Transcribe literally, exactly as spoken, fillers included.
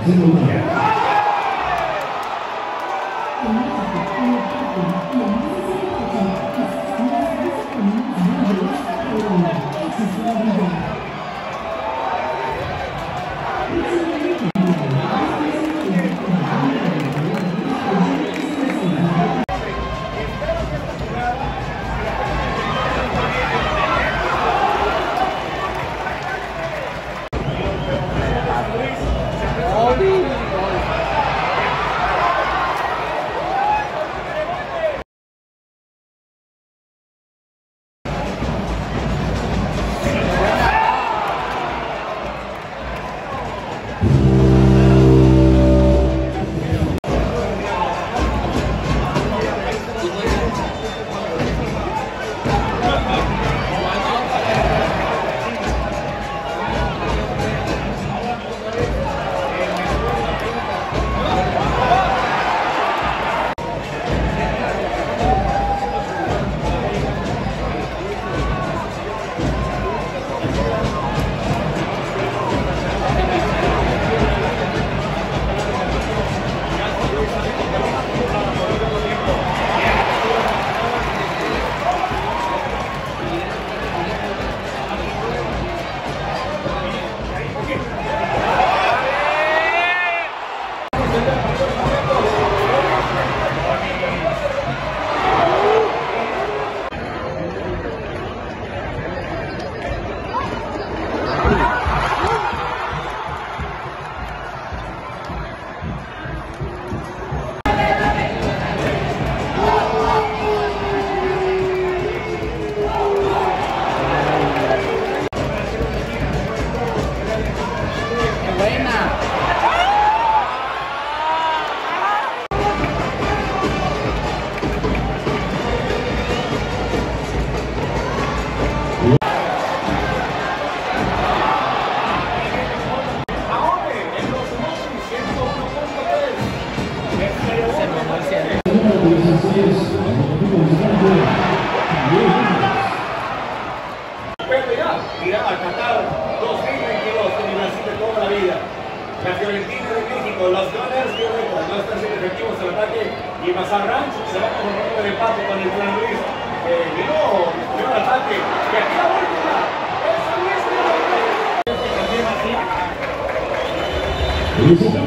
irá a Qatar dos mil veintidós en Brasil de toda la vida. La Fiorentina de México, los Gunners de Oregon no están siendo efectivos al ataque y Mazatlán se va con un de empate con el San Luis. Eh, vino, vino al ataque y aquí la última. Es San Luis de